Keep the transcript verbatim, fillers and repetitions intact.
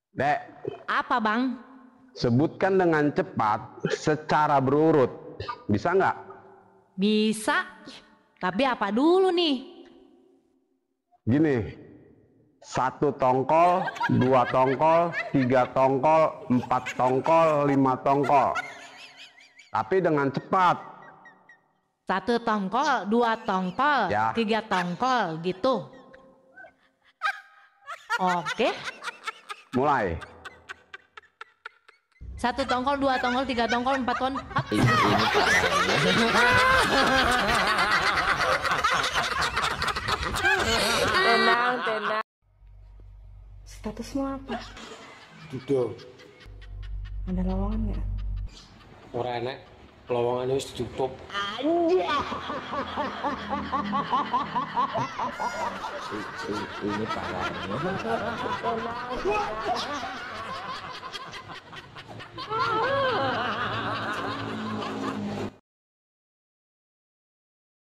Dek, Apa bang? sebutkan dengan cepat secara berurut. Bisa nggak? Bisa. Tapi apa dulu nih? Gini, satu tongkol, dua tongkol, tiga tongkol, empat tongkol, lima tongkol. Tapi dengan cepat. Satu tongkol, dua tongkol, Ya. tiga tongkol gitu. Oke. Mulai. Satu tongkol, dua tongkol, tiga tongkol, empat tongkol. Ini, ini Tenang, tenang. Statusmu apa? Duduk, Ada lowongan nggak? ora enek lowongannya wis ditutup. ini parah.